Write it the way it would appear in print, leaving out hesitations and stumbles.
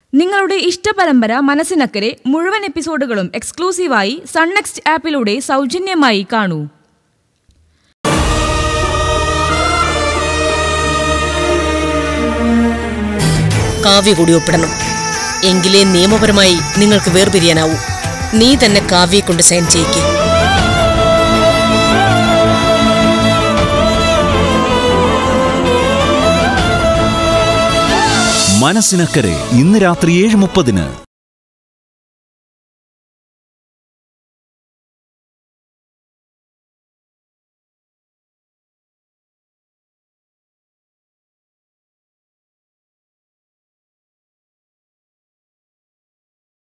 നിങ്ങളുടെ ഇഷ്ടപരമ്പര മനസ്സിനക്കരെ മുഴുവൻ എപ്പിസോഡുകളും എക്സ്ക്ലൂസീവായി sun next ആപ്പിലൂടെ സൗജന്യമായി കാണൂ. കാവ്യ കൂടി ഒപ്പിടണം. എങ്കിലേ നിയമപരമായി നിങ്ങൾക്ക് വേർപിരിയാനാവൂ. നീ തന്നെ കാവ്യയെ കൊണ്ട് സൈൻ ചെയ്യിക്കേ. മനസ്സിനക്കരെ ഇന്ന് രാത്രി 7:30.